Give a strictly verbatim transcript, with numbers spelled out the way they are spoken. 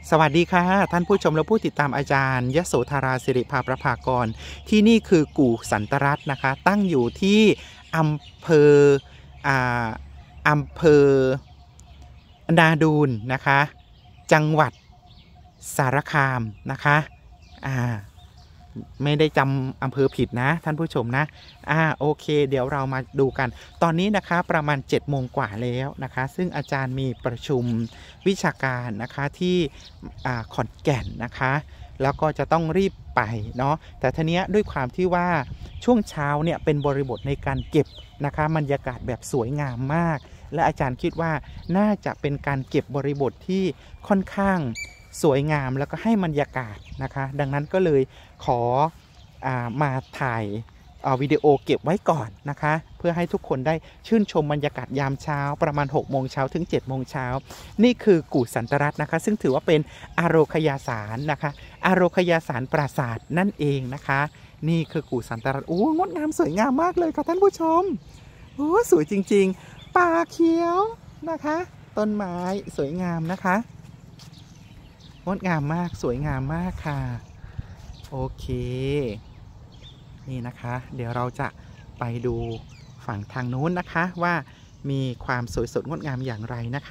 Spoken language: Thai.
สวัสดีค่ะท่านผู้ชมและผู้ติดตามอาจารย์ยโสธราสิริภาประภากรที่นี่คือกู่สันตรัตน์นะคะตั้งอยู่ที่อำเภออ่าอำเภอนาดูนนะคะจังหวัดสารคามนะคะอ่าไม่ได้จำอำเภอผิดนะท่านผู้ชมนะอ่าโอเคเดี๋ยวเรามาดูกันตอนนี้นะคะประมาณเจ็ดโมงกว่าแล้วนะคะซึ่งอาจารย์มีประชุมวิชาการนะคะที่ขอนแก่นนะคะแล้วก็จะต้องรีบไปเนาะแต่ทีนี้ด้วยความที่ว่าช่วงเช้าเนี่ยเป็นบริบทในการเก็บนะคะบรรยากาศแบบสวยงามมากและอาจารย์คิดว่าน่าจะเป็นการเก็บบริบทที่ค่อนข้างสวยงามแล้วก็ให้บรรยากาศนะคะดังนั้นก็เลยขออามาถ่ายวิดีโอเก็บไว้ก่อนนะคะเพื่อให้ทุกคนได้ชื่นชมบรรยากาศยามเช้าประมาณหกโมงเช้าถึงเจ็ดโมงเช้านี่คือกู่สันตรัตน์นะคะซึ่งถือว่าเป็นอโรคยาสารนะคะอโรคยาสารปราสาทนั่นเองนะคะนี่คือกู่สันตรัตน์โอ้งดงามสวยงามมากเลยค่ะท่านผู้ชมโอ้สวยจริงๆป่าเขียวนะคะต้นไม้สวยงามนะคะงดงามมากสวยงามมากค่ะโอเคนี่นะคะเดี๋ยวเราจะไปดูฝั่งทางโน้นนะคะว่ามีความสวยสดงดงามอย่างไรนะค